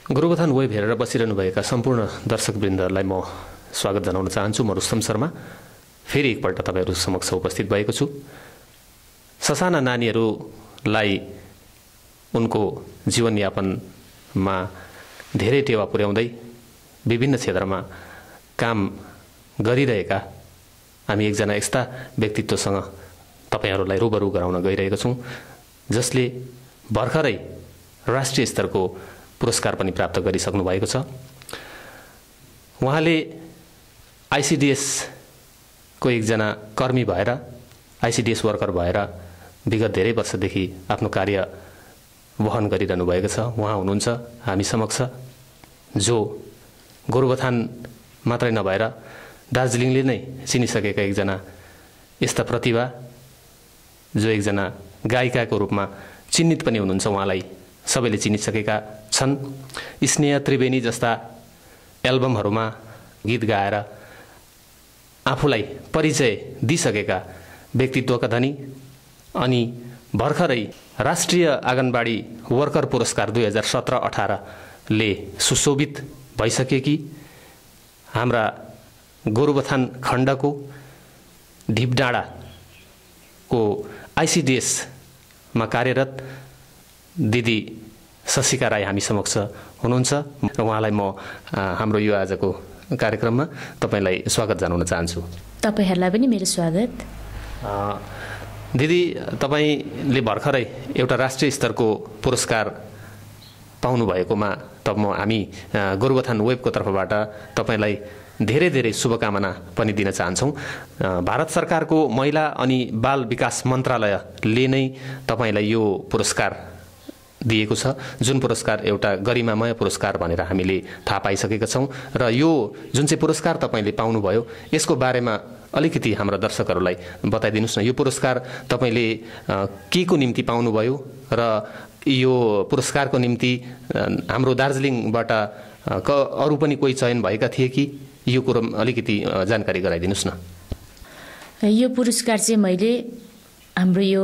Gorubathan web हेरेर बसिरहनुभएका सम्पूर्ण दर्शकवृन्दहरूलाई म स्वागत जनाउन चाहन्छु। म रुस्तम शर्मा फेरि एकपल्ट तपाईहरु समक्ष उपस्थित भएको छु। ससाना नानीहरूलाई उनको जीवनयापनमा धेरै टेवा पुर्याउँदै विभिन्न क्षेत्रमा काम गरिरहेका हामी एकजना यस्ता व्यक्तित्वसँग तपाईहरुलाई रूबरू गराउन गइरहेका छौं, जसले भर्खरै राष्ट्रिय स्तरको पुरस्कार पनि प्राप्त गरिसक्नु भएको छ। उहाँले आईसीडीएस को एकजना कर्मी भएर, आईसीडीएस वर्कर भएर विगत धेरै वर्षदेखि आफ्नो कार्य वहन गरिरहनु भएको छ। उहाँ हुनुहुन्छ हामी समक्ष, जो गोरुबथान मात्रै नभएर दार्जिलिङले नै चिनिसकेका एकजना यस्ता प्रतिभा, जो एकजना गायिकाको रूपमा चिन्हित पनि हुनुहुन्छ। उहाँलाई सबैले चिनिसकेका छन्। स्नेह त्रिवेणी जस्ता एल्बमहरूमा गीत गाएर आफूलाई परिचय दिइसकेका व्यक्तित्वका धनी अनि भर्खरै राष्ट्रिय आँगनबाडी वर्कर पुरस्कार 2017-18 ले सुशोभित भइसकेकी हाम्रा गोरुबथान खण्डको ढिपडाँडाको आईसीडीएस मा कार्यरत दिदी शशिका राई हामी समक्ष हुनुहुन्छ र उहाँलाई म हाम्रो यो आजको कार्यक्रममा तपाईलाई स्वागत जनाउन चाहन्छु। तपाईहरुलाई पनि मेरो स्वागत। दिदी, तपाईले भर्खरै एउटा राष्ट्रिय स्तरको पुरस्कार पाउनु भएकोमा हामी गोरुबथान वेबको तर्फबाट तपाईलाई धेरै धेरै शुभकामना पनि दिन चाहन्छौं। भारत सरकारको महिला अनि बाल विकास मन्त्रालयले नै तपाईलाई यो पुरस्कार दिएको छ, जुन पुरस्कार एउटा गरिमामय पुरस्कार भनेर हामीले थाहा पाइसकेका छौं। र यो जुन चाहिँ पुरस्कार तपाईले पाउनुभयो, यसको बारेमा अलिकति हाम्रा दर्शकहरूलाई बताइदिनुस् न। यो पुरस्कार तपाईले के को निम्ति पाउनुभयो र यो पुरस्कारको निम्ति हाम्रो दार्जिलिङबाट अरु पनि कोही चयन भएका थिए कि? यो कुरो अलिकति जानकारी गराइदिनुस् न। यो पुरस्कार चाहिँ मैले हाम्रो यो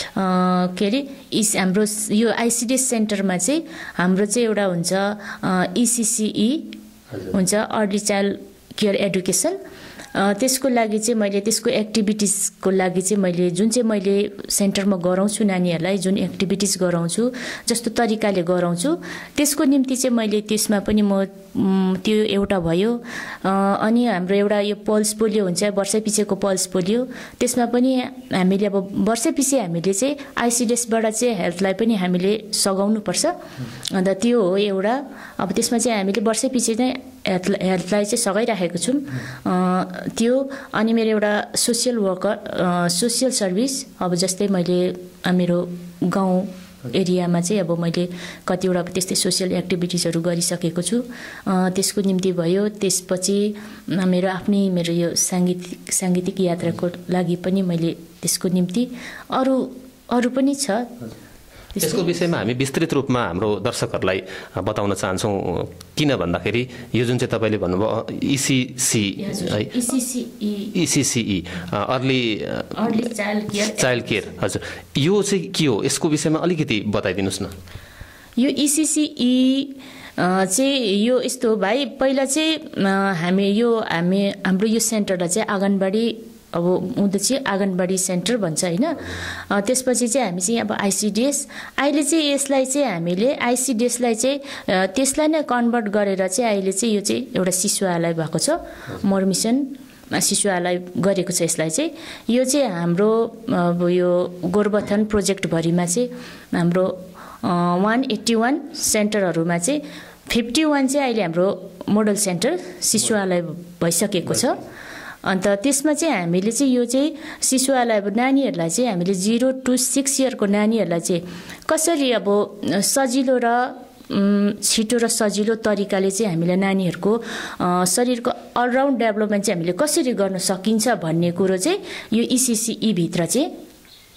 हाम्रो यो आईसीडीएस सेन्टरमा चाहिँ हाम्रो चाहिँ एउटा हुन्छ ईसीसीई हुन्छ, अर्ली चाइल्ड केयर एडुकेसन। त्यसको लागि चाहिँ मैले त्यसको एक्टिभिटिजको लागि चाहिँ मैले जुन चाहिँ मैले सेन्टरमा गराउँछु, नानीहरूलाई जुन एक्टिभिटिज गराउँछु, जस्तो तरिकाले गराउँछु, त्यसको निम्ति चाहिँ मैले त्यसमा पनि म त्यो एउटा भयो। अनि हाम्रो एउटा यो पल्स पोलियो हुन्छ, वर्षैपिछेको पल्स पोलियो, त्यसमा पनि हामीले अब वर्षैपिछे हामीले चाहिँ आईसीडीएसबाट चाहिँ हेल्थलाई पनि हामीले सघाउनुपर्छ। अन्त त्यो हो एउटा। अब त्यसमा चाहिँ हामीले वर्षैपिछे नै हेल्थलाई चाहिँ सघाइराखेको छौँ त्यो। अनि मेरो एउटा सोसियल वर्कर, सोसियल सर्भिस, अब जस्तै मैले मेरो गाउँ एरियामा चाहिँ अब मैले कतिवटा त्यस्तै सोसियल एक्टिभिटिजहरू गरिसकेको छु, त्यसको निम्ति भयो। त्यसपछि मेरो यो साङ्गीतिक यात्राको लागि पनि मैले त्यसको निम्ति अरू पनि छ। यसको विषयमा हामी विस्तृत रूपमा हाम्रो दर्शकहरूलाई बताउन चाहन्छौँ। किन भन्दाखेरि यो जुन चाहिँ तपाईले भन्नुभयो ईसीसीई अर्ली चाइल्ड केयर, हजुर, यो चाहिँ के हो? यसको विषयमा अलिकति बताइदिनुस् न। यो ईसीसीई चाहिँ यो यस्तो हो भाइ, पहिला चाहिँ हाम्रो यो सेन्टरलाई चाहिँ आँगनबाडी अब उता चाहिँ आँगनबाडी सेन्टर भन्छ हैन। त्यसपछि चाहिँ हामी चाहिँ अब आईसीडीएस, अहिले चाहिँ यसलाई चाहिँ हामीले आईसीडीएसलाई चाहिँ त्यसलाई नै कन्भर्ट गरेर चाहिँ अहिले चाहिँ यो चाहिँ एउटा शिशुआलय भएको छ। मोर मिसन शिशुआलय गरेको छ यसलाई चाहिँ। यो चाहिँ हाम्रो अब यो गोरुबथान प्रोजेक्टभरिमा चाहिँ हाम्रो 181 सेन्टरहरूमा चाहिँ 51 चाहिँ अहिले हाम्रो मोडल सेन्टर शिशुआलय भइसकेको छ। अन्त त्यसमा चाहिँ हामीले चाहिँ यो चाहिँ शिशुआलय नानीहरूलाई चाहिँ हामीले 0 to 6 इयरको नानीहरूलाई चाहिँ कसरी अब सजिलो र छिटो र सजिलो तरिकाले चाहिँ हामीले नानीहरूको शरीरको अलराउन्ड डेभलपमेन्ट चाहिँ हामीले कसरी गर्न सकिन्छ भन्ने कुरो चाहिँ यो ईसीसीई भित्र चाहिँ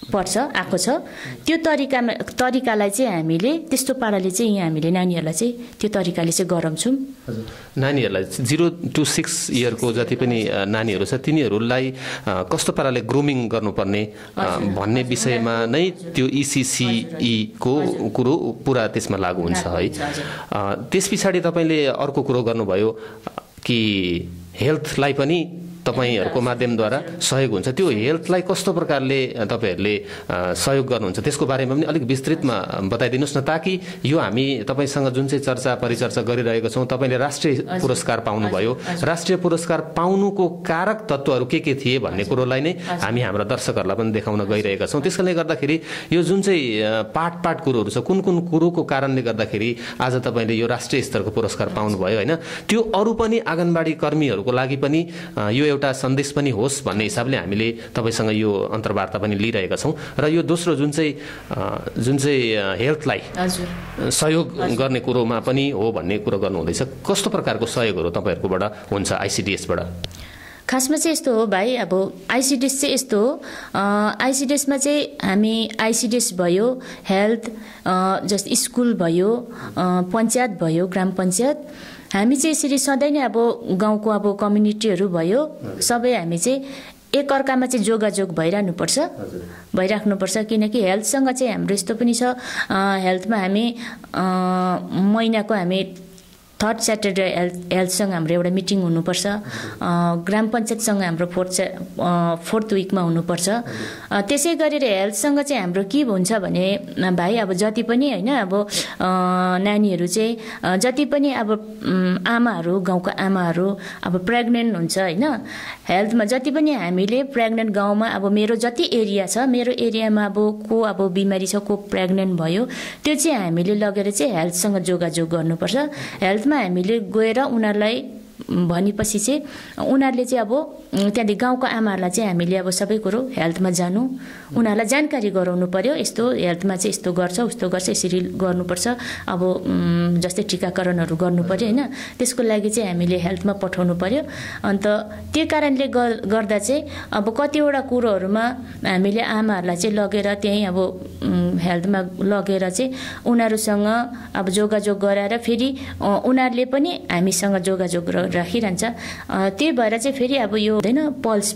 पर्छ आएको छ त्यो तरिकालाई चाहिँ हामीले त्यस्तो पाराले चाहिँ यहाँ हामीले नानीहरूलाई चाहिँ त्यो तरिकाले चाहिँ गराउँछौँ। नानीहरूलाई 0 to 6 इयरको जति पनि नानीहरू छ तिनीहरूलाई कस्तो पाराले ग्रुमिङ गर्नुपर्ने भन्ने विषयमा नै त्यो ECCE को कुरो पुरा त्यसमा लागू हुन्छ है। त्यस पछाडि तपाईँले अर्को कुरो गर्नुभयो कि हेल्थलाई पनि तपाईहरूको माध्यमद्वारा सहयोग हुन्छ। त्यो हेल्थलाई कस्तो प्रकारले तपाईहरूले सहयोग गर्नुहुन्छ त्यसको बारेमा पनि अलिक विस्तृतमा बताइदिनुहोस् न, ताकि यो हामी तपाईँसँग जुन चाहिँ चर्चा परिचर्चा गरिरहेको छौँ, तपाईँले राष्ट्रिय पुरस्कार पाउनुभयो, राष्ट्रिय पुरस्कार पाउनुको कारक तत्त्वहरू के थिए भन्ने कुरोलाई नै हामी हाम्रा दर्शकहरूलाई पनि देखाउन गइरहेका छौँ। त्यसकारणले गर्दाखेरि यो जुन चाहिँ पाठ कुरोहरू छ, कुन कुन कुरोको कारणले गर्दाखेरि आज तपाईँले यो राष्ट्रिय स्तरको पुरस्कार पाउनुभयो होइन, त्यो अरू पनि आँगनबाडी कर्मीहरूको लागि पनि यो एउटा सन्देश पनि होस् भन्ने हिसाबले हामीले तपाईसँग यो अन्तर्वार्ता पनि लिइरहेका छौँ। र यो दोस्रो जुन चाहिँ हेल्थलाई सहयोग गर्ने कुरोमा पनि हो भन्ने कुरो गर्नुहुँदैछ, कस्तो प्रकारको सहयोगहरू तपाईँहरूकोबाट हुन्छ ICDS-बाट? खासमा चाहिँ यस्तो हो भाइ, अब ICDS चाहिँ यस्तो हो, ICDS-मा चाहिँ हामी ICDS भयो, हेल्थ जस्तै स्कुल भयो, पञ्चायत भयो, ग्राम पञ्चायत, हामी चाहिँ यसरी सधैँ नै अब गाउँको अब कम्युनिटीहरू भयो सबै हामी चाहिँ एकअर्कामा चाहिँ जोगाजोग भइराख्नुपर्छ किनकि हेल्थसँग चाहिँ हाम्रो यस्तो पनि छ, हेल्थमा हामी महिनाको हामी 3rd स्याटरडे हेल्थसँग हाम्रो एउटा मिटिङ हुनुपर्छ, ग्राम पञ्चायतसँग हाम्रो 4th विकमा हुनुपर्छ। त्यसै गरेर हेल्थसँग चाहिँ हाम्रो के हुन्छ भने भाइ अब जति पनि होइन अब नानीहरू चाहिँ जति पनि अब आमाहरू गाउँका आमाहरू अब प्रेग्नेन्ट हुन्छ होइन, हेल्थमा जति पनि हामीले प्रेग्नेन्ट गाउँमा अब मेरो जति एरिया छ मेरो एरियामा अब को अब बिमारी छ को प्रेग्नेन्ट भयो त्यो चाहिँ हामीले लगेर चाहिँ हेल्थसँग जोगाजोग गर्नुपर्छ। हेल्थमा हामीले गएर उनीहरूलाई भनेपछि चाहिँ उनीहरूले चाहिँ अब त्यहाँदेखि गाउँको आमाहरूलाई चाहिँ हामीले अब सबै कुरो हेल्थमा जानु उनीहरूलाई जानकारी गराउनु पर्यो, यस्तो हेल्थमा चाहिँ यस्तो गर्छ उस्तो गर्छ यसरी गर्नुपर्छ, अब जस्तै टिकाकरणहरू गर्नु पर्यो होइन, त्यसको लागि चाहिँ हामीले हेल्थमा पठाउनु पर्यो। अन्त त्यो कारणले गर्दा चाहिँ अब कतिवटा कुरोहरूमा हामीले आमाहरूलाई चाहिँ लगेर त्यहीँ अब हेल्थमा लगेर चाहिँ उनीहरूसँग अब जोगाजोग गराएर फेरि उनीहरूले पनि हामीसँग जोगाजोग राखिरहन्छ। त्यही भएर चाहिँ फेरि अब यो हुँदैन पल्स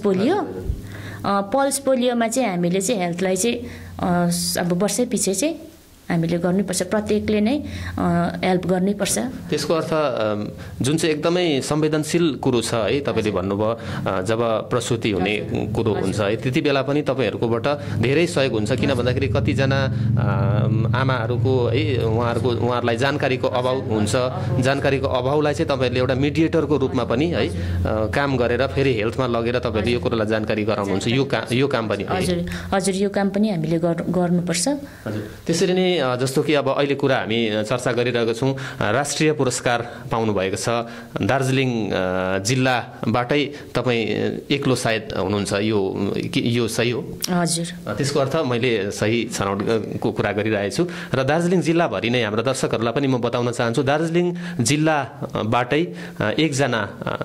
पोलियोमा चाहिँ हामीले चाहिँ हेल्थलाई चाहिँ अब वर्षै पछि चाहिँ हामीले गर्नुपर्छ, प्रत्येकले नै हेल्प गर्नैपर्छ। त्यसको अर्थ जुन चाहिँ एकदमै संवेदनशील कुरो छ है, तपाईँले भन्नुभयो जब प्रसुति हुने कुरो हुन्छ है त्यति बेला पनि तपाईँहरूकोबाट धेरै सहयोग हुन्छ, किन भन्दाखेरि कतिजना आमाहरूको है उहाँहरूलाई जानकारीको अभाव हुन्छ, जानकारीको अभावलाई चाहिँ तपाईँहरूले एउटा मिडिएटरको रूपमा पनि है काम गरेर फेरि हेल्थमा लगेर तपाईँहरूले यो कुरोलाई जानकारी गराउनुहुन्छ, यो काम पनि हजुर यो काम पनि हामीले गर्नुपर्छ। त्यसरी नै जस्तो कि अब अहिले कुरा हामी चर्चा गरिरहेको छौँ, राष्ट्रिय पुरस्कार पाउनुभएको छ, दार्जिलिङ जिल्लाबाटै तपाईँ एक्लो सायद हुनुहुन्छ, यो सही हो? हजुर, त्यसको अर्थ मैले सही छनौटको कुरा गरिरहेछु र दार्जिलिङ जिल्लाभरि नै हाम्रा दर्शकहरूलाई पनि म बताउन चाहन्छु, दार्जिलिङ जिल्लाबाटै एकजना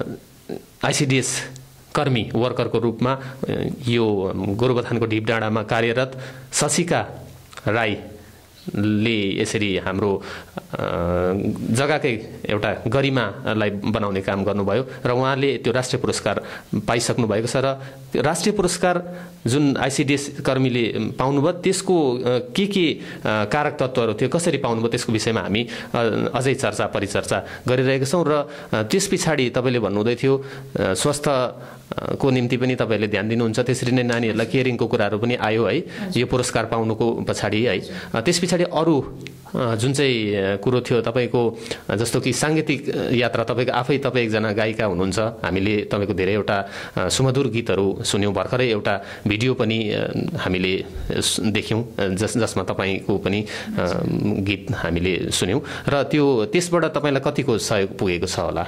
ICDS कर्मी वर्करको रूपमा यो गोरुबथानको ढिपडाँडामा कार्यरत शशिका राईले यसरी हाम्रो जग्गाकै एउटा गरिमालाई बनाउने काम गर्नुभयो र उहाँले त्यो राष्ट्रिय पुरस्कार पाइसक्नु भएको छ। र राष्ट्रिय पुरस्कार जुन ICDS कर्मीले पाउनुभयो त्यसको के कारक तत्त्वहरू थियो, कसरी पाउनुभयो त्यसको विषयमा हामी अझै चर्चा परिचर्चा गरिरहेका छौँ। र त्यस पछाडि तपाईँले भन्नुहुँदै थियो स्वास्थ्यको निम्ति पनि तपाईँहरूले ध्यान दिनुहुन्छ, त्यसरी नै नानीहरूलाई केयरिङको कुराहरू पनि आयो है यो पुरस्कार पाउनुको पछाडि है। त्यस पछाडि अरू जुन चाहिँ कुरो थियो तपाईँको, जस्तो कि साङ्गीतिक यात्रा, तपाईँ एकजना गायिका हुनुहुन्छ, हामीले तपाईँको धेरैवटा सुमधुर गीतहरू सुन्यौँ, भर्खरै एउटा भिडियो पनि हामीले देख्यौँ जसमा तपाईँको पनि गीत हामीले सुन्यौँ र त्यसबाट तपाईँलाई कतिको सहयोग पुगेको छ होला?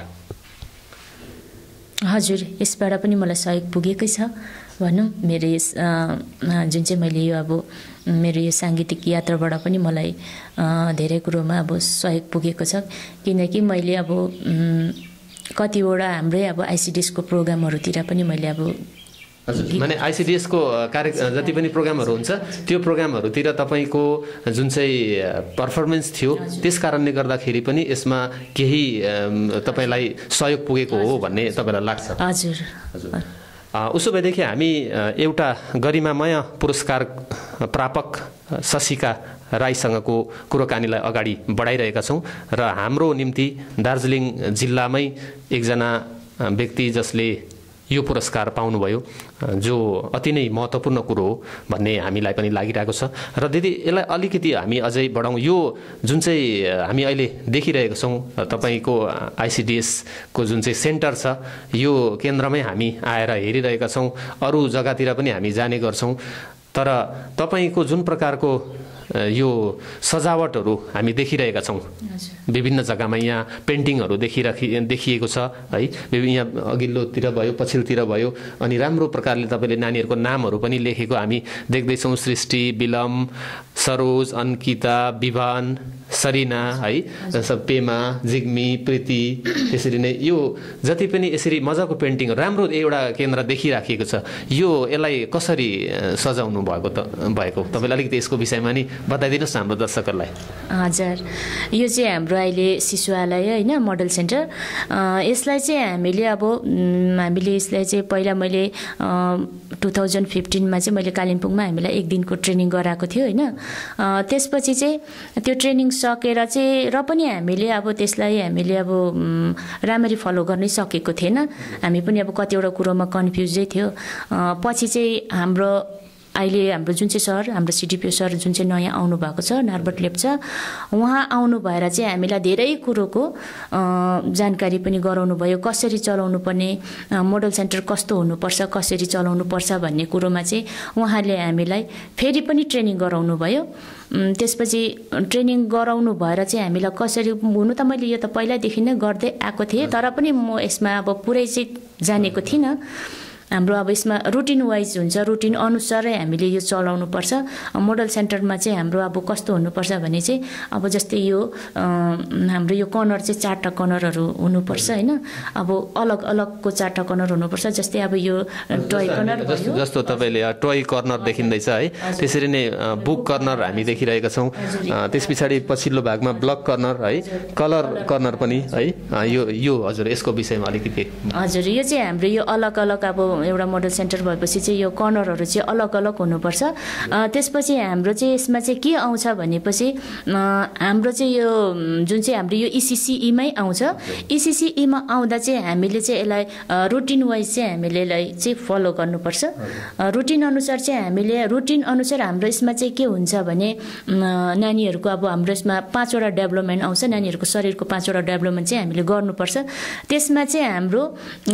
हजुर, यसबाट पनि मलाई सहयोग पुगेकै छ भनौँ। मेरो यस जुन चाहिँ मैले यो अब मेरो यो साङ्गीतिक यात्राबाट पनि मलाई धेरै कुरोमा अब सहयोग पुगेको छ, किनकि मैले अब कतिवटा हाम्रै अब ICDS को प्रोग्रामहरूतिर पनि मैले अब हजुर, माने आइसिडिएस को कार्य जति पनि प्रोग्रामहरू हुन्छ त्यो प्रोग्रामहरूतिर तपाईँको जुन चाहिँ पर्फर्मेन्स थियो त्यस कारणले गर्दाखेरि पनि यसमा केही तपाईँलाई सहयोग पुगेको हो भन्ने तपाईँलाई लाग्छ? हजुर हजुर। उसो भएदेखि हामी एउटा गरिमामय पुरस्कार प्रापक शशिका राईसँगको कुराकानीलाई अगाडि बढाइरहेका छौँ र हाम्रो निम्ति दार्जिलिङ जिल्लामै एकजना व्यक्ति जसले यो पुरस्कार पाउनुभयो जो अति नै महत्त्वपूर्ण कुरो हो भन्ने हामीलाई पनि लागिरहेको छ। र दिदी यसलाई अलिकति हामी अझै बढाउँ। यो जुन चाहिँ हामी अहिले देखिरहेको छौँ तपाईँको आइसिडिएसको जुन चाहिँ सेन्टर छ यो केन्द्रमै हामी आएर हेरिरहेका छौँ, अरू जग्गातिर पनि हामी जाने गर्छौँ, तर तपाईँको जुन प्रकारको यो सजावटहरू हामी देखिरहेका छौँ विभिन्न जग्गामा, यहाँ पेन्टिङहरू देखिएको छ है, यहाँ अघिल्लोतिर भयो पछिल्लोतिर भयो, अनि राम्रो प्रकारले तपाईँले नानीहरूको नामहरू पनि लेखेको हामी देख्दैछौँ। सृष्टि, बिलम, सरोज, अन्किता, विभान, सरिना है, पेमा, जिग्मी, प्रीति, त्यसरी नै यो जति पनि यसरी मजाको पेन्टिङ राम्रो एउटा केन्द्र देखिराखेको छ, यो यसलाई कसरी सजाउनु भएको तपाईँले अलिकति यसको विषयमा नि बताइदिनुहोस् न हाम्रो दर्शकहरूलाई। हजुर, यो चाहिँ हाम्रो अहिले शिशुवालय होइन मोडल सेन्टर, यसलाई चाहिँ हामीले यसलाई चाहिँ पहिला मैले 2015मा चाहिँ मैले कालिम्पोङमा हामीलाई 1 दिनको ट्रेनिङ गराएको थियो होइन। त्यसपछि चाहिँ त्यो ट्रेनिङ सकेर चाहिँ र पनि हामीले त्यसलाई हामीले राम्ररी फलो गर्नै सकेको थिएन, हामी पनि कतिवटा कुरोमा कन्फ्युजै थियो। पछि चाहिँ अहिले हाम्रो जुन चाहिँ सर, हाम्रो सिडिपिओ सर जुन चाहिँ नयाँ आउनुभएको छ नार्बट लेप्चा, उहाँ आउनु भएर चाहिँ हामीलाई धेरै कुरोको जानकारी पनि गराउनु भयो, कसरी चलाउनु पर्ने, मोडल सेन्टर कस्तो हुनुपर्छ, कसरी चलाउनु पर्छ भन्ने कुरोमा चाहिँ उहाँले हामीलाई फेरि पनि ट्रेनिङ गराउनु भयो। त्यसपछि ट्रेनिङ गराउनु भएर चाहिँ हामीलाई कसरी, हुनु त मैले यो त पहिल्यैदेखि नै गर्दै आएको थिएँ, तर पनि म यसमा पुरै चाहिँ जानेको थिइनँ। हाम्रो यसमा रुटिन वाइज हुन्छ, रुटिन अनुसारै हामीले यो चलाउनु पर्छ। मोडल सेन्टरमा चाहिँ हाम्रो कस्तो हुनुपर्छ भने चाहिँ जस्तै यो हाम्रो यो कर्नर चाहिँ 4टा कर्नरहरू हुनुपर्छ होइन, अलग अलगको 4टा कर्नर हुनुपर्छ। जस्तै यो टोय कर्नर जस्तो तपाईँले टोय कर्नर देखिँदैछ है, त्यसरी नै बुक कर्नर हामी देखिरहेका छौँ। त्यस पछाडि पछिल्लो भागमा ब्लक कर्नर है, कलर कर्नर पनि है, यो हजुर यसको विषयमा अलिकति। हजुर, यो चाहिँ हाम्रो यो अलग अलग एउटा मोडल सेन्टर भएपछि चाहिँ यो कर्नरहरू चाहिँ अलग अलग हुनुपर्छ। त्यसपछि हाम्रो चाहिँ यसमा चाहिँ के आउँछ भनेपछि हाम्रो चाहिँ यो जुन चाहिँ हाम्रो यो इसिसिईमै आउँछ। इसिसिईमा आउँदा चाहिँ हामीले चाहिँ यसलाई रुटिन वाइज चाहिँ हामीले यसलाई चाहिँ फलो गर्नुपर्छ। रुटिन अनुसार हाम्रो यसमा चाहिँ के हुन्छ भने नानीहरूको हाम्रो यसमा 5वटा डेभलपमेन्ट आउँछ, नानीहरूको शरीरको 5वटा डेभलपमेन्ट चाहिँ हामीले गर्नुपर्छ। त्यसमा चाहिँ हाम्रो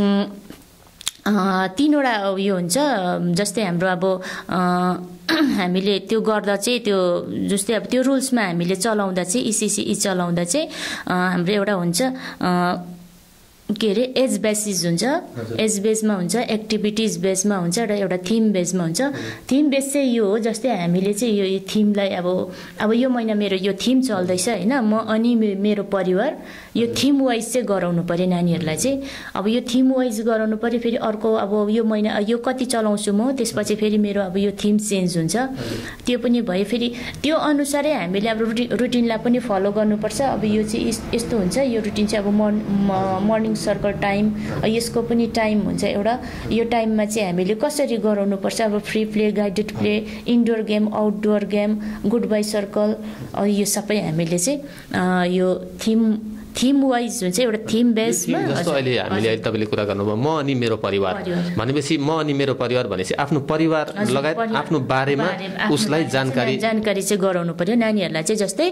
3वटा यो हुन्छ। जस्तै हाम्रो हामीले त्यो गर्दा चाहिँ त्यो जस्तै त्यो रुल्समा हामीले चलाउँदा चाहिँ इसिसिई चलाउँदा चाहिँ हाम्रो एउटा हुन्छ के अरे एज बेसिस हुन्छ, एज बेसमा हुन्छ, एक्टिभिटिज बेसमा हुन्छ र एउटा थिम बेसमा हुन्छ। थिम बेस चाहिँ यो हो, जस्तै हामीले चाहिँ यो थिमलाई यो महिना मेरो यो थिम चल्दैछ होइन, म अनि मेरो परिवार यो थिम वाइज चाहिँ गराउनु पर्यो नानीहरूलाई चाहिँ। यो थिम वाइज गराउनु पर्यो। फेरि अर्को यो महिना यो कति चलाउँछु म, त्यसपछि फेरि मेरो यो थिम चेन्ज हुन्छ, त्यो पनि भयो। फेरि त्यो अनुसारै हामीले रुटिनलाई पनि फलो गर्नुपर्छ। यो चाहिँ यस्तो हुन्छ, यो रुटिन चाहिँ मर्निङ सर्कल टाइम, यसको पनि टाइम हुन्छ एउटा। यो टाइममा चाहिँ हामीले कसरी गराउनुपर्छ, free play, guided play, indoor game, outdoor game, goodbye circle, यो सबै हामीले चाहिँ यो थिम वाइज हुन्छ, एउटा थिम बेसमा। जस्तो अहिले हामीले तपाईँले कुरा गर्नुभयो म अनि मेरो परिवार भनेपछि, म अनि मेरो परिवार भनेपछि आफ्नो परिवार लगायत आफ्नो बारेमा उसलाई जानकारी चाहिँ गराउनु पर्यो नानीहरूलाई चाहिँ। जस्तै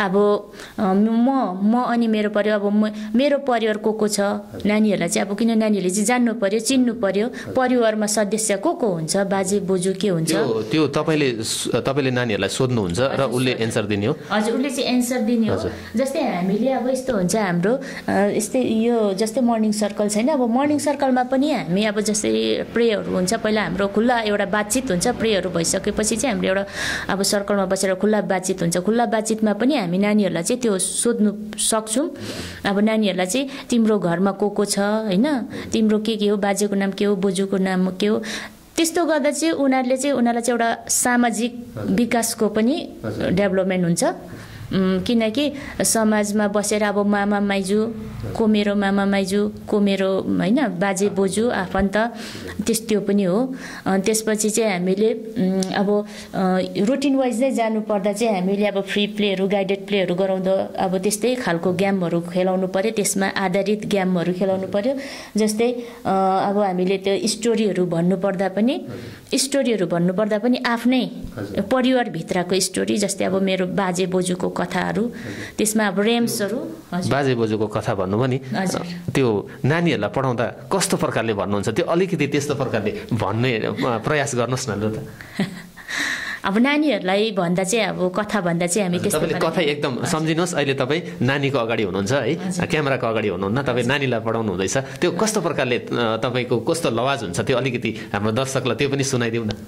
म अनि मेरो परिवार, मेरो परिवार को छ नानीहरूलाई चाहिँ किन नानीहरूले चाहिँ जान्नु पर्यो, चिन्नु पर्यो परिवारमा सदस्य को हुन्छ, बाजे बोजू के हुन्छ, त्यो तपाईँले नानीहरूलाई सोध्नुहुन्छ र उसले एन्सर दिने हो। हजुर, उसले चाहिँ एन्सर दिने हो। जस्तै हामीले यस्तो हुन्छ हाम्रो यस्तै यो जस्तै मर्निङ सर्कल छैन, मर्निङ सर्कलमा पनि हामी जस्तै प्रेहरू हुन्छ, पहिला हाम्रो खुल्ला एउटा बातचित हुन्छ, प्रेहरू भइसकेपछि चाहिँ हामीले एउटा सर्कलमा बसेर खुल्ला बातचित हुन्छ। खुल्ला बातचितमा पनि हामी नानीहरूलाई चाहिँ त्यो सोध्नु सक्छौँ। नानीहरूलाई चाहिँ तिम्रो घरमा को छ होइन, तिम्रो के हो, बाजेको नाम के हो, बोजूको नाम के हो, त्यस्तो गर्दा चाहिँ उनीहरूलाई चाहिँ एउटा सामाजिक विकासको पनि डेभलपमेन्ट हुन्छ। किनकि समाजमा बसेर अब मामा माइजू को मेरो मामा माइजू को मेरो होइन बाजे बोजू आफन्त त्यो पनि हो। त्यसपछि चाहिँ हामीले अब रुटिन वाइज नै जानुपर्दा चाहिँ हामीले अब फ्री प्लेहरू गाइडेड प्लेहरू गराउँदा अब त्यस्तै खालको गेमहरू खेलाउनु पर्यो, त्यसमा आधारित गेमहरू खेलाउनु पर्यो। जस्तै अब हामीले त्यो स्टोरीहरू भन्नुपर्दा पनि आफ्नै परिवारभित्रको स्टोरी, जस्तै अब मेरो बाजे बोजूको कथाहरू, त्यसमा अब रेम्सहरू। बाजे बोजूको कथा भन्नुभयो नि, त्यो नानीहरूलाई पढाउँदा कस्तो प्रकारले भन्नुहुन्छ, त्यो अलिकति त्यस्तो प्रकारले भन्ने प्रयास गर्नुहोस् न ल त। अब नानीहरूलाई भन्दा चाहिँ अब कथा भन्दा चाहिँ हामी त्यस्तो तपाईँले कथा एकदम सम्झिनुहोस्। अहिले तपाईँ नानीको अगाडि हुनुहुन्छ है, क्यामेराको अगाडि हुनुहुन्न, तपाईँ नानीलाई पढाउनु हुँदैछ, त्यो कस्तो प्रकारले तपाईँको कस्तो लवाज हुन्छ त्यो अलिकति हाम्रो दर्शकलाई त्यो पनि सुनाइदिउँ न।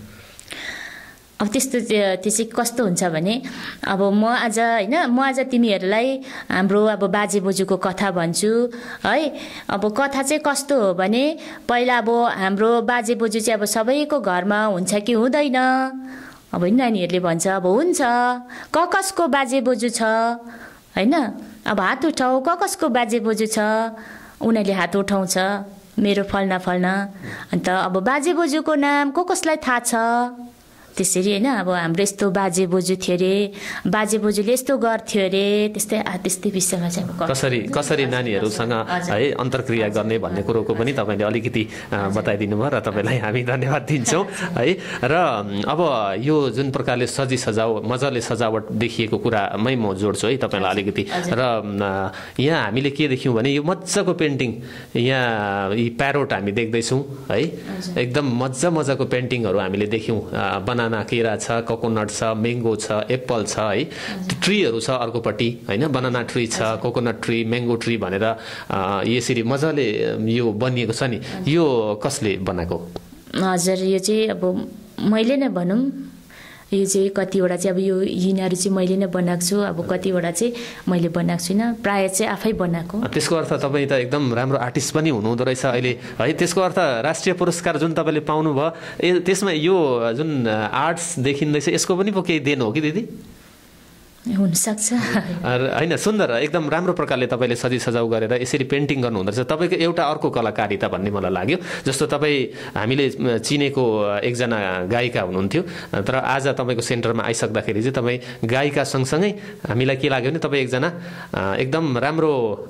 अब त्यो चाहिँ कस्तो हुन्छ भने अब म आज तिमीहरूलाई हाम्रो अब बाजे बोजूको कथा भन्छु है। अब कथा चाहिँ कस्तो हो भने पहिला अब हाम्रो बाजे बोजू चाहिँ अब सबैको घरमा हुन्छ कि हुँदैन, अब नानीहरूले भन्छ अब हुन्छ, कसको बाजे बोजू छ होइन, अब हात उठाऊ कसको बाजे बोजू छ, उनीहरूले हात उठाउँछ मेरो फल्ना फल्ना, अन्त अब बाजे बोजूको नाम कसलाई थाहा छ, त्यसरी होइन। अब हाम्रो यस्तो बाजे बोजू थियो अरे, बाजे बोजूले यस्तो गर्थ्यो अरे, त्यस्तै विषयमा चाहिँ कसरी नानीहरूसँग है अन्तर्क्रिया गर्ने भन्ने कुरोको पनि तपाईँले अलिकति बताइदिनु भयो र तपाईँलाई हामी धन्यवाद दिन्छौँ है। र अब यो जुन प्रकारले मजाले सजावट देखिएको कुरामै म जोड्छु है तपाईँलाई अलिकति। र यहाँ हामीले के देख्यौँ भने यो मजाको पेन्टिङ, यहाँ यी प्यारोट हामी देख्दैछौँ है, एकदम मजाको पेन्टिङहरू हामीले देख्यौँ। बनाना केरा छ, कोकोनट छ, म्याङ्गो छ, एप्पल छ है, ट्रीहरू छ अर्कोपट्टि होइन, बनाना ट्री छ, कोकोनट ट्री, म्याङ्गो ट्री भनेर यसरी मजाले यो बनिएको छ नि, यो कसले बनाएको? हजुर, यो चाहिँ अब मैले नै भनौँ, यो चाहिँ कतिवटा चाहिँ अब यिनीहरू चाहिँ मैले नै बनाएको छु, अब कतिवटा चाहिँ मैले बनाएको छुइनँ, प्रायः चाहिँ आफै बनाएको। त्यसको अर्थ तपाईँ त एकदम राम्रो आर्टिस्ट पनि हुनुहुँदो रहेछ अहिले है। त्यसको अर्थ राष्ट्रिय पुरस्कार जुन तपाईँले पाउनुभयो त्यसमा यो जुन आर्ट्स देखिँदैछ यसको पनि पो केही देन हो कि दिदी? हुनसक्छ होइन, सुन्दर एकदम राम्रो प्रकारले तपाईँले सजाउ गरेर यसरी पेन्टिङ गर्नुहुँदो रहेछ। तपाईँको एउटा अर्को कलाकारिता भन्ने मलाई लाग्यो, जस्तो तपाईँ हामीले चिनेको एकजना गायिका हुनुहुन्थ्यो, तर आज तपाईँको सेन्टरमा आइसक्दाखेरि चाहिँ तपाईँ गायिका सँगसँगै हामीलाई के लाग्यो भने तपाईँ एकजना एकदम राम्रो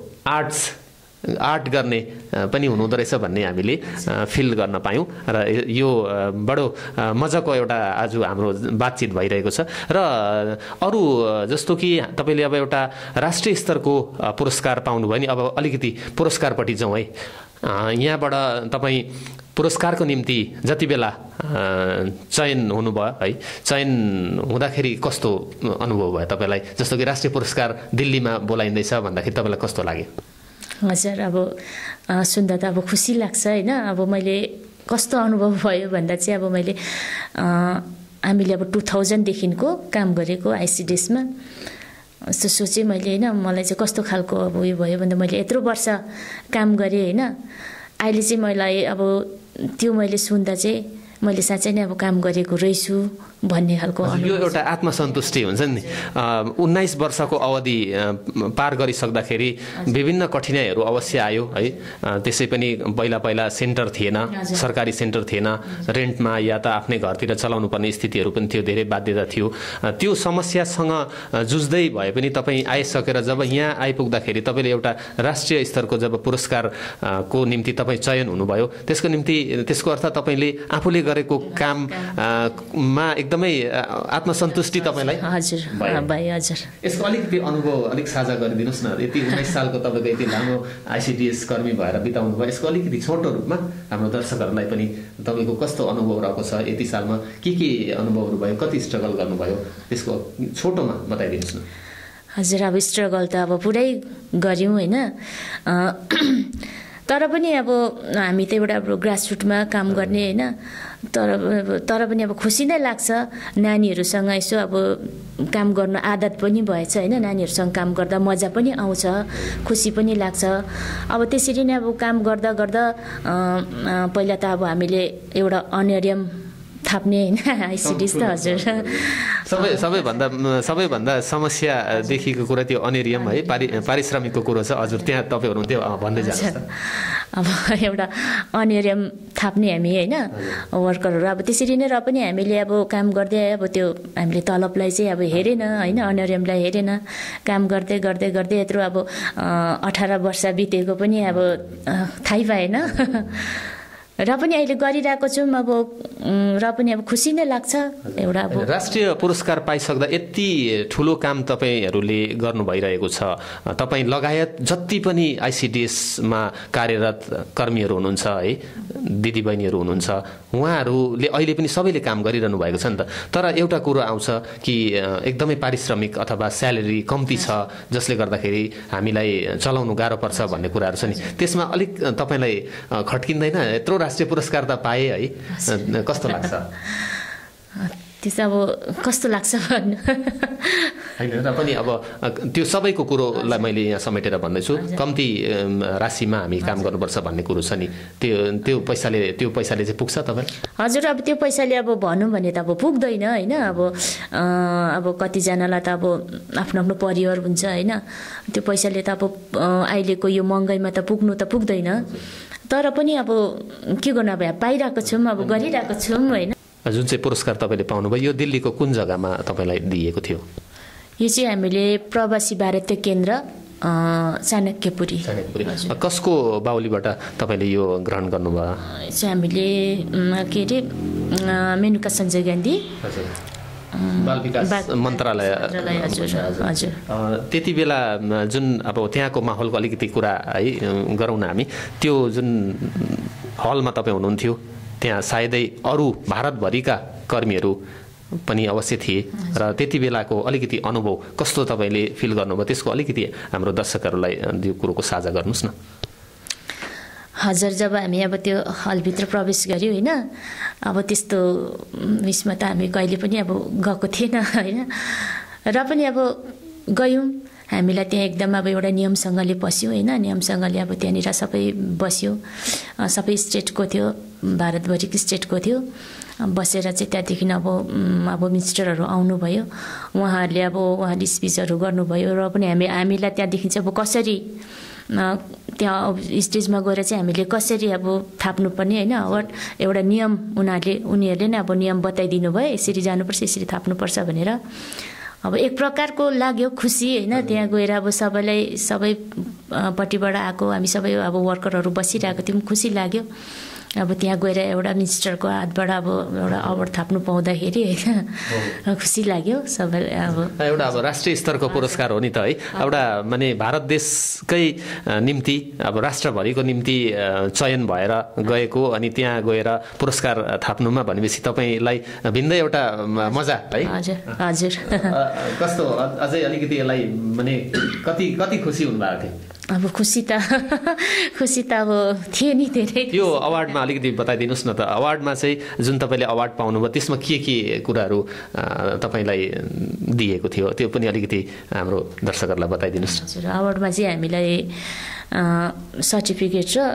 आर्ट गर्ने पनि हुनुहुँदो रहेछ भन्ने हामीले फिल गर्न पायौँ। र यो बडो मजाको एउटा आज हाम्रो बातचित भइरहेको छ। र अरू जस्तो कि तपाईँले अब एउटा राष्ट्रिय स्तरको पुरस्कार पाउनुभयो नि, अब अलिकति पुरस्कारपट्टि जाउँ है। यहाँबाट तपाईँ पुरस्कारको निम्ति जति बेला चयन हुनुभयो है, चयन हुँदाखेरि कस्तो अनुभव भयो तपाईँलाई? जस्तो कि राष्ट्रिय पुरस्कार दिल्लीमा बोलाइँदैछ भन्दाखेरि तपाईँलाई कस्तो लाग्यो? हजुर, अब सुन्दा त अब खुसी लाग्छ होइन। अब मैले कस्तो अनुभव भयो भन्दा चाहिँ अब मैले हामीले अब 2000देखिको काम गरेको आइसिडिएसमा, यस्तो सोचेँ मैले होइन, मलाई चाहिँ कस्तो खालको अब उयो भयो भन्दा मैले यत्रो वर्ष काम गरेँ होइन, अहिले चाहिँ मलाई अब त्यो मैले सुन्दा चाहिँ मैले साँच्चै नै अब काम गरेको रहेछु भन्ने खालको यो एउटा आत्मसन्तुष्टि हुन्छ नि। 19 वर्षको अवधि पार गरिसक्दाखेरि विभिन्न कठिनाइहरू अवश्य आयो है। त्यसै पनि पहिला सेन्टर थिएन, सरकारी सेन्टर थिएन, रेन्टमा या त आफ्नै घरतिर चलाउनु पर्ने स्थितिहरू पनि थियो, धेरै बाध्यता थियो। त्यो समस्यासँग जुझ्दै भए पनि तपाईँ आइसकेर जब यहाँ आइपुग्दाखेरि तपाईँले एउटा राष्ट्रिय स्तरको जब पुरस्कारको निम्ति तपाईँ चयन हुनुभयो, त्यसको अर्थ तपाईँले आफूले गरेको काममा एकदमै आत्मसन्तुष्टि तपाईँलाई? हजुर भाइ, हजुर। यसको अलिकति अनुभव अलिक साझा गरिदिनुहोस् न। यति 19 सालको तपाईँको यति लामो आइसिडिएस कर्मी भएर बिताउनु भयो, यसको अलिकति छोटो रूपमा हाम्रो दर्शकहरूलाई पनि तपाईँको कस्तो अनुभव रहेको छ, यति सालमा के अनुभवहरू भयो, कति स्ट्रगल गर्नुभयो, त्यसको छोटोमा बताइदिनुहोस् न। हजुर, अब स्ट्रगल त अब पुरै गऱ्यौँ होइन, तर पनि अब हामी त एउटा अब ग्रासरुटमा काम गर्ने होइन, तर पनि अब खुसी नै लाग्छ नानीहरूसँग यसो अब काम गर्न आदत पनि भएछ होइन नानीहरूसँग काम गर्दा मजा पनि आउँछ खुसी पनि लाग्छ अब त्यसरी नै अब काम गर्दा गर्दा पहिला त अब हामीले एउटा अनरियम थाप्ने होइन आइसिडिएस त हजुर सबैभन्दा समस्या देखिएको कुरा त्यो अनेरियम है पारिश्रमिकको कुरो छ हजुर त्यहाँ तपाईँ हुनुहुन्थ्यो भन्दै जानुहोस् त अब एउटा अनेरियम थाप्ने हामी होइन वर्करहरू अब त्यसरी नै र पनि हामीले अब काम गर्दै अब त्यो हामीले तलबलाई चाहिँ अब हेरेन होइन अनेरियमलाई हेरेन काम गर्दै गर्दै गर्दै यत्रो अब 18 वर्ष बितेको पनि अब थाहै पाएन र पनि अहिले गरिरहेको छौँ अब र पनि अब खुसी नै लाग्छ एउटा अब राष्ट्रिय पुरस्कार पाइसक्दा यति ठुलो काम तपाईँहरूले गर्नु भइरहेको छ तपाईँ लगायत जति पनि आइसिडिएसमा कार्यरत कर्मीहरू हुनुहुन्छ है दिदीबहिनीहरू हुनुहुन्छ उहाँहरूले अहिले पनि सबैले काम गरिरहनु भएको छ नि त तर एउटा कुरो आउँछ कि एकदमै पारिश्रमिक अथवा स्यालेरी कम्ती छ जसले गर्दाखेरि हामीलाई चलाउनु गाह्रो पर्छ भन्ने कुराहरू छ नि त्यसमा अलिक तपाईँलाई खट्किँदैन यत्रो राष्ट्रिय पुरस्कार त पाए है कस्तो लाग्छ त्यसो अब कस्तो लाग्छ भन्नु हैन र पनि अब त्यो सबैको कुरोलाई मैले यहाँ समेटेर भन्दैछु कम्ती राशिमा हामी काम गर्नुपर्छ भन्ने कुरो छ नि त्यो पैसाले चाहिँ पुग्छ तपाईँ हजुर अब त्यो पैसाले अब भनौँ भने त अब पुग्दैन होइन अब कतिजनालाई त अब आफ्नो आफ्नो परिवार हुन्छ होइन त्यो पैसाले त अब अहिलेको यो महँगाइमा त पुग्दैन तर पनि अब के गर्नु अब पाइरहेको छौँ अब गरिरहेको छौँ होइन जुन चाहिँ पुरस्कार तपाईँले पाउनुभयो यो दिल्लीको कुन जग्गामा तपाईँलाई दिएको थियो यो चाहिँ हामीले प्रवासी भारतीय केन्द्र चाणक्यपुरी कसको बाहुलीबाट तपाईँले यो ग्रहण गर्नुभयो चाहिँ हामीले के अरे मेनुका सञ्जय गान्धी बाल विकास मन्त्रालय हजुर त्यति बेला जुन अब त्यहाँको माहौलको अलिकति कुरा है गरौँ न हामी त्यो जुन हलमा तपाईँ हुनुहुन्थ्यो त्यहाँ सायदै अरू भारतभरिका कर्मीहरू पनि अवश्य थिए र त्यति बेलाको अलिकति अनुभव कस्तो तपाईँले फिल गर्नुभयो त्यसको अलिकति हाम्रो दर्शकहरूलाई यो कुरोको साझा गर्नुहोस् न हजुर जब हामी अब त्यो हलभित्र प्रवेश गर्यौँ होइन अब त्यस्तो उयसमा त हामी कहिले पनि अब गएको थिएन होइन र पनि अब गयौँ हामीलाई त्यहाँ एकदम अब एउटा नियमसँगले बस्यो होइन नियमसँगले अब त्यहाँनिर सबै बस्यो सबै स्टेटको थियो भारतभरिको स्टेटको थियो बसेर चाहिँ त्यहाँदेखि अब मिनिस्टरहरू आउनुभयो उहाँहरूले स्पिचहरू गर्नुभयो र पनि हामीलाई त्यहाँदेखि चाहिँ अब कसरी त्यहाँ स्टेजमा गएर चाहिँ हामीले कसरी अब थाप्नुपर्ने होइन एउटा नियम उनीहरूले नै अब नियम बताइदिनु भयो यसरी जानुपर्छ यसरी थाप्नुपर्छ भनेर अब एक प्रकारको लाग्यो खुसी होइन त्यहाँ गएर अब सबैपट्टिबाट आएको हामी सबै अब वर्करहरू बसिरहेको थियौँ खुसी लाग्यो अब त्यहाँ गएर एउटा मिनिस्टरको हातबाट अब एउटा अवार्ड थाप्नु पाउँदाखेरि होइन खुसी लाग्यो सबैलाई एउटा अब राष्ट्रिय स्तरको पुरस्कार हो नि त है एउटा माने भारत देशकै निम्ति अब राष्ट्रभरिको निम्ति चयन भएर गएको अनि त्यहाँ गएर पुरस्कार थाप्नुमा भनेपछि तपाईँलाई भिन्दै एउटा मजा है हजुर कस्तो अझै अलिकति यसलाई माने कति खुसी हुनुभएको थियो अब खुसी त अब थिए नि धेरै त्यो अवार्डमा अलिकति बताइदिनुहोस् न त अवार्डमा चाहिँ जुन तपाईँले अवार्ड पाउनुभयो त्यसमा के कुराहरू तपाईँलाई दिएको थियो त्यो पनि अलिकति हाम्रो दर्शकहरूलाई बताइदिनुहोस् हजुर अवार्डमा चाहिँ हामीलाई सर्टिफिकेट र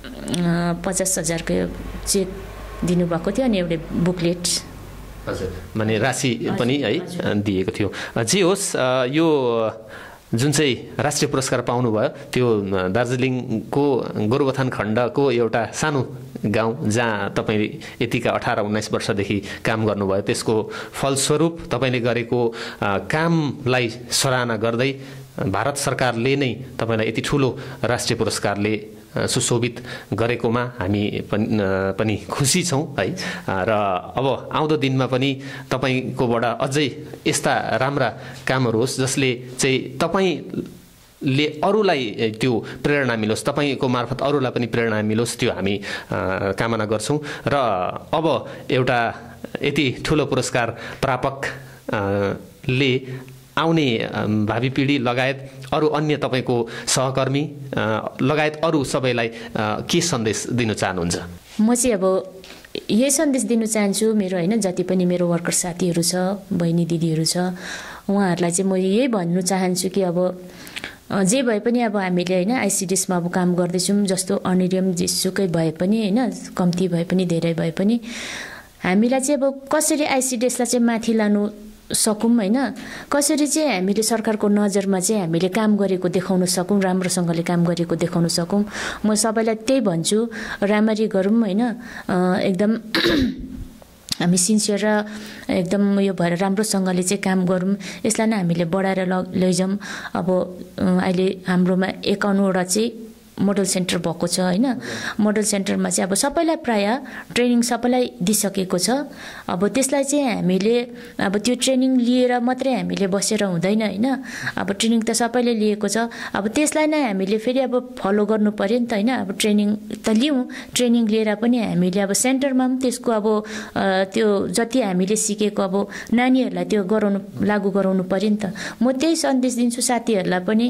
50,000 को चेक दिनुभएको थियो अनि एउटा बुकलेट हजुर माने राशि पनि है दिएको थियो जे होस् यो जुन चाहिँ राष्ट्रिय पुरस्कार पाउनुभयो त्यो दार्जिलिङको गोरुबथान खण्डको एउटा सानो गाउँ जहाँ तपाईँ यतिका 18-19 वर्षदेखि काम गर्नुभयो त्यसको फलस्वरूप तपाईँले गरेको कामलाई सराहना गर्दै भारत सरकारले नै तपाईँलाई यति ठुलो राष्ट्रिय पुरस्कारले सुशोभित गरेकोमा हामी पनि खुसी छौँ है र अब आउँदो दिनमा पनि तपाईँकोबाट अझै यस्ता राम्रा कामहरू होस् जसले चाहिँ तपाईँले अरूलाई त्यो प्रेरणा मिलोस् तपाईँको मार्फत अरूलाई पनि प्रेरणा मिलोस् त्यो हामी कामना गर्छौँ र अब एउटा यति ठुलो पुरस्कार प्रापकले आउने भावी पिँढी लगायत अरू अन्य तपाईँको सहकर्मी लगायत अरू सबैलाई के सन्देश दिन चाहनुहुन्छ म चाहिँ अब यही सन्देश दिन चाहन्छु मेरो होइन जति पनि मेरो वर्कर साथीहरू छ बहिनी दिदीहरू छ उहाँहरूलाई चाहिँ म यही भन्नु चाहन्छु कि अब जे भए पनि अब हामीले होइन आइसिडिएसमा अब काम गर्दैछौँ जस्तो अनियम जेसुकै भए पनि होइन कम्ती भए पनि धेरै भए पनि हामीलाई चाहिँ अब कसरी आइसिडिएसलाई चाहिँ माथि लानु सकौँ होइन कसरी चाहिँ हामीले सरकारको नजरमा चाहिँ हामीले काम गरेको देखाउन सकौँ राम्रोसँगले काम गरेको देखाउन सकौँ म सबैलाई त्यही भन्छु राम्ररी गरौँ होइन एकदम हामी सिन्सियर र एकदम यो भएर राम्रोसँगले चाहिँ काम गरौँ यसलाई नै हामीले बढाएर लैजाउँ अब अहिले हाम्रोमा 51वटा चाहिँ मोडल सेन्टर भएको छ होइन मोडल सेन्टरमा चाहिँ अब सबैलाई प्राय ट्रेनिङ सबैलाई दिइसकेको छ अब त्यसलाई चाहिँ हामीले अब त्यो ट्रेनिङ लिएर मात्रै हामीले बसेर हुँदैन होइन अब ट्रेनिङ त सबैले लिएको छ अब त्यसलाई नै हामीले फेरि अब फलो गर्नु पर्यो नि त होइन अब ट्रेनिङ त लिउँ ट्रेनिङ लिएर पनि हामीले अब सेन्टरमा पनि त्यसको अब त्यो जति हामीले सिकेको अब नानीहरूलाई त्यो लागू गराउनु पर्यो नि त म त्यही सन्देश दिन्छु साथीहरूलाई पनि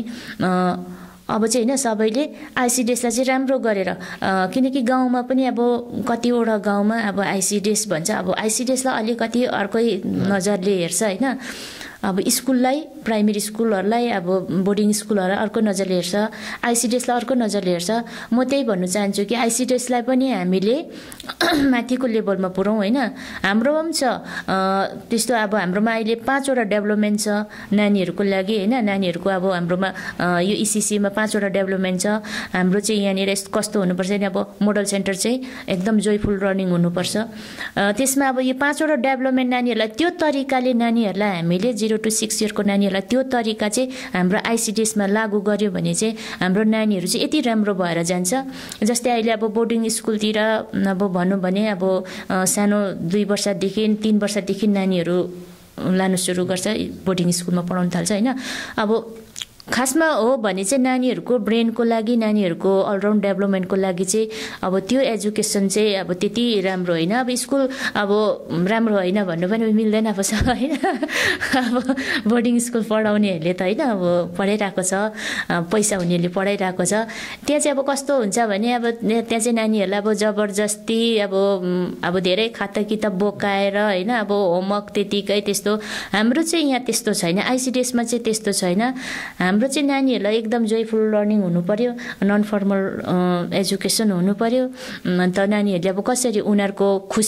अब चाहिँ होइन सबैले आइसिडिएसलाई चाहिँ राम्रो गरेर किनकि गाउँमा पनि अब कतिवटा गाउँमा अब आइसिडिएस भन्छ अब आइसिडिएसलाई अलिकति अर्कै नजरले हेर्छ होइन अब स्कुललाई प्राइमेरी स्कुलहरूलाई अब बोर्डिङ स्कुलहरूलाई अर्को नजरले हेर्छ आइसिडिएसलाई अर्को नजरले हेर्छ म त्यही भन्नु चाहन्छु कि आइसिडिएसलाई पनि हामीले माथिको लेभलमा पुऱ्याउँ होइन हाम्रोमा पनि छ त्यस्तो अब हाम्रोमा अहिले 5वटा डेभलपमेन्ट छ नानीहरूको लागि होइन नानीहरूको अब हाम्रोमा यो इसिसीमा 5वटा डेभलपमेन्ट छ हाम्रो चाहिँ यहाँनिर कस्तो हुनुपर्छ नि अब मोडल सेन्टर चाहिँ एकदम जोयफुल रनिङ हुनुपर्छ त्यसमा अब यो 5वटा डेभलपमेन्ट नानीहरूलाई त्यो तरिकाले नानीहरूलाई हामीले 0 to 6 इयरको नानीहरूलाई त्यो तरिका चाहिँ हाम्रो आइसिडिएसमा लागू गर्यो भने चाहिँ हाम्रो नानीहरू चाहिँ यति राम्रो भएर जान्छ जस्तै अहिले अब बोर्डिङ स्कुलतिर अब भनौँ भने अब सानो 2 वर्षदेखि 3 वर्षदेखि नानीहरू लानु सुरु गर्छ बोर्डिङ स्कुलमा पढाउन थाल्छ होइन अब खासमा हो भने चाहिँ नानीहरूको ब्रेनको लागि नानीहरूको अलराउन्ड डेभलपमेन्टको लागि चाहिँ अब त्यो एजुकेसन चाहिँ अब त्यति राम्रो होइन अब स्कुल अब राम्रो होइन भन्नु पनि मिल्दैन अब होइन अब बोर्डिङ स्कुल पढाउनेहरूले त होइन अब पढाइरहेको छ पैसा हुनेहरूले पढाइरहेको छ त्यहाँ चाहिँ अब कस्तो हुन्छ भने अब त्यहाँ चाहिँ नानीहरूलाई अब जबरजस्ती अब धेरै खाता किताब बोकाएर होइन अब होमवर्क त्यतिकै त्यस्तो हाम्रो चाहिँ यहाँ त्यस्तो छैन आइसिडिएसमा चाहिँ त्यस्तो छैन हाम्रो चाहिँ नानीहरूलाई एकदम जोयफुल लर्निङ हुनु पर्यो नन फर्मल एजुकेसन हुनु पर्यो अन्त नानीहरूले अब कसरी उनीहरूको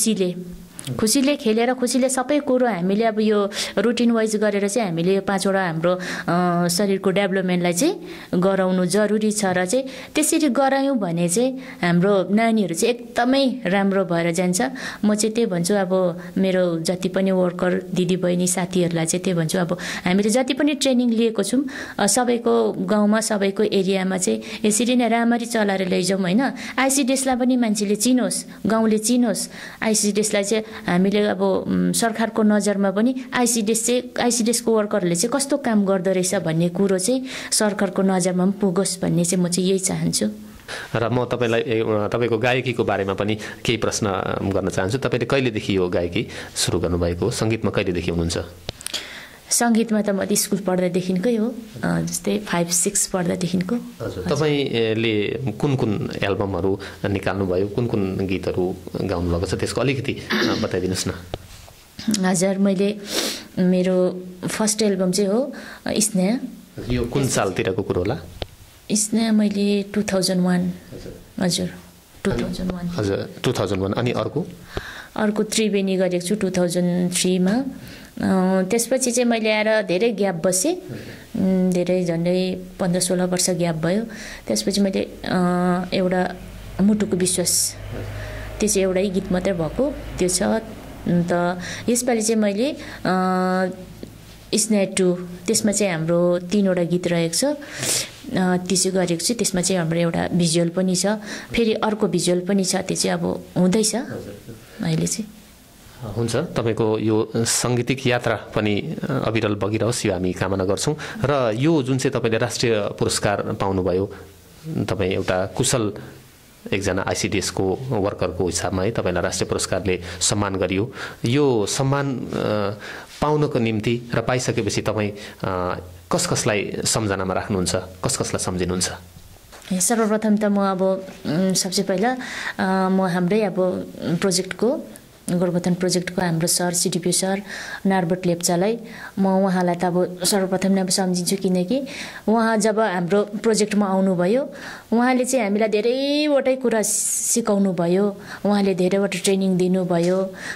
खुसीले खेलेर खुसीले सबै कुरो हामीले अब यो रुटिन वाइज गरेर चाहिँ हामीले यो 5वटा हाम्रो शरीरको डेभलपमेन्टलाई चाहिँ गराउनु जरुरी छ र चाहिँ त्यसरी गरायौँ भने चाहिँ हाम्रो नानीहरू चाहिँ एकदमै राम्रो भएर जान्छ म चाहिँ त्यही भन्छु अब मेरो जति पनि वर्कर दिदीबहिनी साथीहरूलाई चाहिँ त्यही भन्छु अब हामीले जति पनि ट्रेनिङ लिएको छौँ सबैको गाउँमा सबैको एरियामा चाहिँ यसरी नै राम्ररी चलाएर लैजाउँ होइन आइसिडिएसलाई पनि मान्छेले चिनोस् गाउँले चिनोस् आइसिडिएसलाई चाहिँ हामीले अब सरकारको नजरमा पनि आइसिडिएसको वर्करहरूले चाहिँ कस्तो काम गर्दो रहेछ भन्ने कुरो चाहिँ सरकारको नजरमा पनि पुगोस् भन्ने चाहिँ म चाहिँ यही चाहन्छु र म तपाईँको गायकीको बारेमा पनि केही प्रश्न गर्न चाहन्छु तपाईँले कहिलेदेखि यो गायकी सुरु गर्नुभएको हो सङ्गीतमा कहिलेदेखि हुनुहुन्छ सङ्गीतमा त म स्कुल पढ्दादेखिकै हो जस्तै 5-6 पढ्दादेखिको तपाईँले कुन एल्बमहरू निकाल्नुभयो कुन गीतहरू गाउनुभएको छ त्यसको अलिकति बताइदिनुहोस् न हजुर मैले मेरो फर्स्ट एल्बम चाहिँ हो स्नेह यो कुन सालतिरको कुरो होला स्नेह मैले 2001 हजुर 2001 हजुर 2001 अनि अर्को त्रिवेणी गरेको छु 2003 मा त्यसपछि चाहिँ मैले आएर धेरै ग्याप बसेँ धेरै झन्डै 15-16 वर्ष ग्याप भयो त्यसपछि मैले एउटा मुटुको विश्वास त्यो चाहिँ एउटै गीत मात्रै भएको त्यो छ अन्त यसपालि चाहिँ मैले स्नेह 2 त्यसमा चाहिँ हाम्रो 3वटा गीत रहेको छ त्यो चाहिँ गरेको छु त्यसमा चाहिँ हाम्रो एउटा भिजुअल पनि छ फेरि अर्को भिजुअल पनि छ त्यो चाहिँ अब हुँदैछ अहिले चाहिँ हुन्छ तपाईँको यो साङ्गीतिक यात्रा पनि अविरल बगिरहोस् यो हामी कामना गर्छौँ र यो जुन चाहिँ तपाईँले राष्ट्रिय पुरस्कार पाउनुभयो तपाईँ एउटा कुशल एकजना आइसिडिएसको वर्करको हिसाबमा है तपाईँलाई राष्ट्रिय पुरस्कारले सम्मान गरियो यो सम्मान पाउनको निम्ति र पाइसकेपछि तपाईँ कसलाई सम्झनामा राख्नुहुन्छ कसलाई सम्झिनुहुन्छ सर्वप्रथम त म अब सबसे पहिला म हाम्रै अब प्रोजेक्टको गोरुबथान प्रोजेक्टको हाम्रो सर सिडिपी सर नार्बट लेप्चालाई म उहाँलाई त अब सर्वप्रथम नै अब सम्झिन्छु, किनकि उहाँ जब हाम्रो प्रोजेक्टमा आउनुभयो उहाँले चाहिँ हामीलाई धेरैवटै कुरा सिकाउनु भयो, उहाँले धेरैवटा ट्रेनिङ दिनुभयो।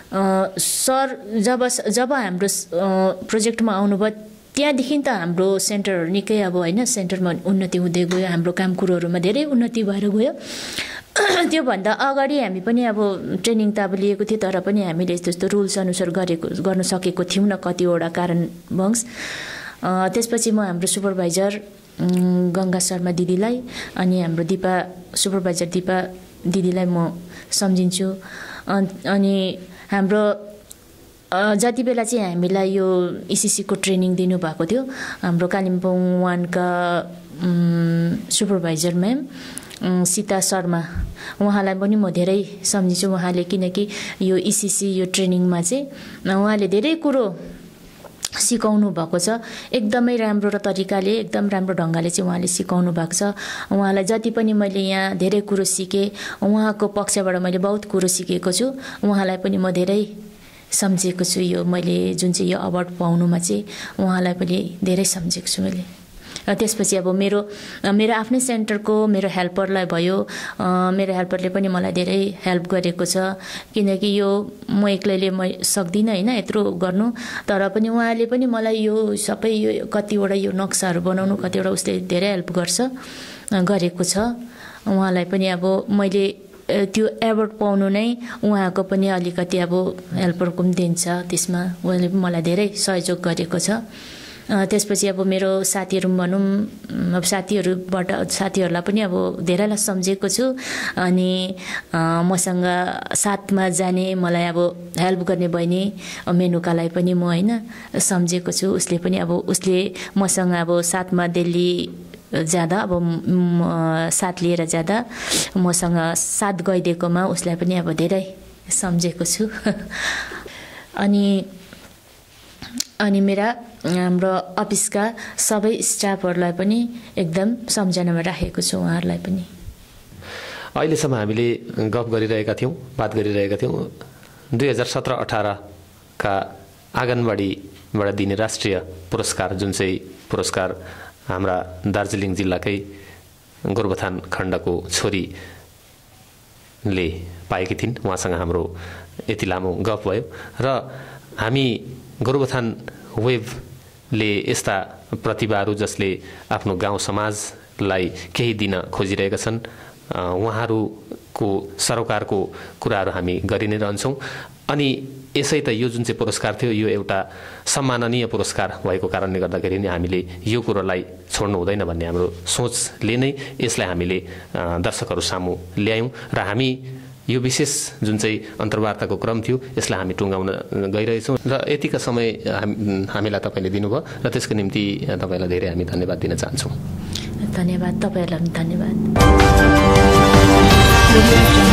सर जब हाम्रो प्रोजेक्टमा आउनुभयो त्यहाँदेखि त हाम्रो सेन्टरहरू निकै अब होइन सेन्टरमा उन्नति हुँदै गयो, हाम्रो काम कुरोहरूमा धेरै उन्नति भएर गयो। त्योभन्दा अगाडि हामी पनि अब ट्रेनिङ त अब लिएको थियो, तर पनि हामीले यस्तो रुल्स अनुसार गर्न सकेको थियौँ न कतिवटा कारणवश। त्यसपछि म हाम्रो सुपरभाइजर गङ्गा शर्मा दिदीलाई अनि हाम्रो सुपरभाइजर दिपा दिदीलाई म सम्झिन्छु। अनि हाम्रो जति बेला चाहिँ हामीलाई यो इसिसीको ट्रेनिङ दिनुभएको थियो हाम्रो कालिम्पोङ 1 का सुपरभाइजर म्याम सीता शर्मा, उहाँलाई पनि म धेरै सम्झिन्छु। उहाँले किनकि यो इसिसी यो ट्रेनिङमा चाहिँ उहाँले धेरै कुरो सिकाउनु भएको छ, एकदमै राम्रो तरिकाले एकदम राम्रो ढङ्गले चाहिँ उहाँले सिकाउनु भएको छ। उहाँलाई जति पनि मैले यहाँ धेरै कुरो सिकेँ, उहाँको पक्षबाट मैले बहुत कुरो सिकेको छु। उहाँलाई पनि म धेरै सम्झेको छु। यो मैले जुन चाहिँ यो अवार्ड पाउनुमा चाहिँ उहाँलाई पनि धेरै सम्झेको छु मैले। र त्यसपछि अब मेरो आफ्नै सेन्टरको मेरो हेल्परलाई भयो, मेरो हेल्परले पनि मलाई धेरै हेल्प गरेको छ, किनकि यो म एक्लैले सक्दिनँ होइन यत्रो गर्नु, तर पनि उहाँले पनि मलाई यो सबै यो कतिवटा यो नक्साहरू बनाउनु कतिवटा उसले धेरै हेल्प गरेको छ। उहाँलाई पनि अब मैले त्यो एवार्ड पाउनु नै उहाँको पनि अलिकति अब हेल्परको पनि दिन्छ, त्यसमा उहाँले पनि मलाई धेरै सहयोग गरेको छ। त्यसपछि अब मेरो साथीहरू भनौँ, अब साथीहरूलाई पनि अब धेरैलाई सम्झेको छु। अनि मसँग साथमा जाने मलाई अब हेल्प गर्ने बहिनी मेनुकालाई पनि म होइन सम्झेको छु। उसले पनि अब उसले मसँग अब साथमा दिल्ली जाँदा अब साथ लिएर जाँदा मसँग साथ गइदिएकोमा उसलाई पनि अब धेरै सम्झेको छु। अनि मेरा हाम्रो अफिसका सबै स्टाफहरूलाई पनि एकदम सम्झनामा राखेको छु, उहाँहरूलाई पनि। अहिलेसम्म हामीले गफ गरिरहेका थियौँ, बात गरिरहेका थियौँ 2017-18 का आँगनबाडीबाट दिने राष्ट्रिय पुरस्कार, जुन चाहिँ पुरस्कार हाम्रा दार्जिलिङ जिल्लाकै गोरुबथान खण्डको छोरीले पाएकी थिइन्। उहाँसँग हाम्रो यति लामो गफ भयो र हामी गोरुबथान वेबले यस्ता प्रतिभाहरू जसले आफ्नो गाउँ समाजलाई केही दिन खोजिरहेका छन्, उहाँहरूको सरोकारको कुराहरू हामी गरि नै रहन्छौँ। अनि यसै त यो जुन चाहिँ पुरस्कार थियो यो एउटा सम्माननीय पुरस्कार भएको कारणले गर्दाखेरि नै हामीले यो कुरोलाई छोड्नु हुँदैन भन्ने हाम्रो सोचले नै यसलाई हामीले दर्शकहरू सामु ल्यायौँ र हामी यो विशेष जुन चाहिँ अन्तर्वार्ताको क्रम थियो यसलाई हामी टुङ्गाउन गइरहेछौँ र यतिका समय हामीलाई तपाईँले दिनुभयो र त्यसको निम्ति तपाईँलाई धेरै हामी धन्यवाद दिन चाहन्छौँ। धन्यवाद, तपाईँहरूलाई पनि धन्यवाद।